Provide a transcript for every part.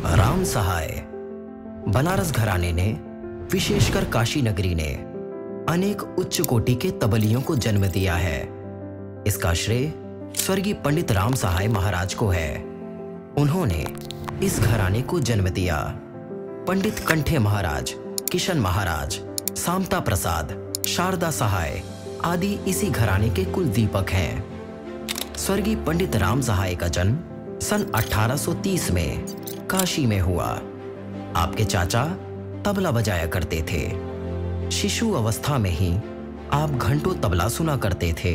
राम सहाय। बनारस घराने ने, विशेषकर काशी नगरी ने, अनेक उच्च कोटि के तबलियों को जन्म दिया है। इसका श्रेय स्वर्गीय पंडित राम सहाय महाराज को है। उन्होंने इस घराने को जन्म दिया। पंडित कंठे महाराज, किशन महाराज, सामता प्रसाद, शारदा सहाय आदि इसी घराने के कुल दीपक हैं। स्वर्गीय पंडित राम सहाय का जन्म सन 1830 में काशी में हुआ। आपके चाचा तबला बजाया करते थे। शिशु अवस्था में ही आप घंटों तबला सुना करते थे।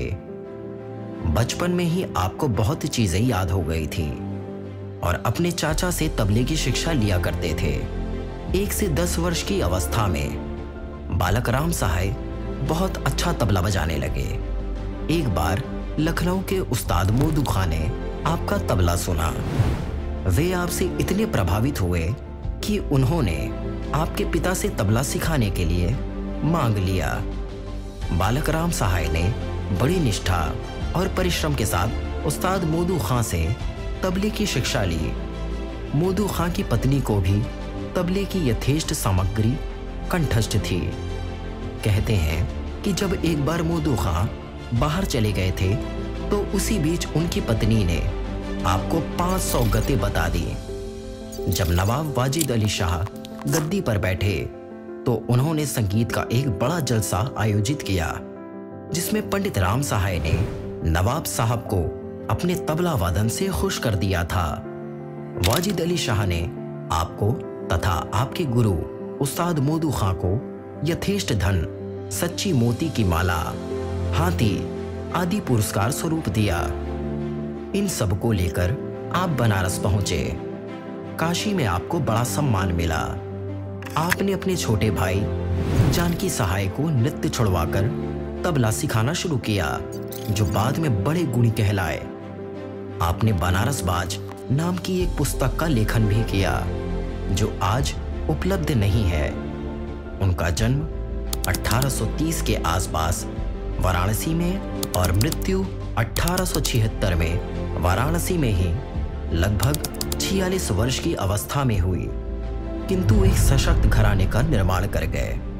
बचपन में ही आपको बहुत चीजें याद हो गई थी और अपने चाचा से तबले की शिक्षा लिया करते थे। 1 से 10 वर्ष की अवस्था में बालक राम सहाय बहुत अच्छा तबला बजाने लगे। एक बार लखनऊ के उस्ताद मोदू खां ने आपका तबला सुना। वे आपसे इतने प्रभावित हुए कि उन्होंने आपके पिता से तबला सिखाने के लिए मांग लिया। बालक राम सहाय ने बड़ी निष्ठा और परिश्रम के साथ उस्ताद मोदू खां से तबले की शिक्षा ली। मोदू खां की पत्नी को भी तबले की यथेष्ट सामग्री कंठस्थ थी। कहते हैं कि जब एक बार मोदू खां बाहर चले गए थे तो उसी बीच उनकी पत्नी ने आपको 500 गते बता दी। जब नवाब वाजिद अली शाह गद्दी पर बैठे तो उन्होंने संगीत का एक बड़ा जलसा आयोजित किया, जिसमें पंडित राम सहाय ने नवाब साहब को अपने तबला वादन से खुश कर दिया था। वाजिद अली शाह ने आपको तथा आपके गुरु उस्ताद मोदू खां को यथेष्ट धन, सच्ची मोती की माला, हाथी आदि पुरस्कार स्वरूप दिया। इन सब को लेकर आप बनारस पहुंचे। काशी में आपको बड़ा सम्मान मिला। आपने अपने छोटे भाई जानकी सहाय को नृत्य छुड़वाकर तबला सिखाना शुरू किया, जो बाद में बड़े गुणी कहलाए। आपने बनारस बाज नाम की एक पुस्तक का लेखन भी किया, जो आज उपलब्ध नहीं है। उनका जन्म 1830 के आसपास वाराणसी में और मृत्यु 1876 में वाराणसी में ही लगभग 46 वर्ष की अवस्था में हुई, किंतु एक सशक्त घराने का निर्माण कर गए।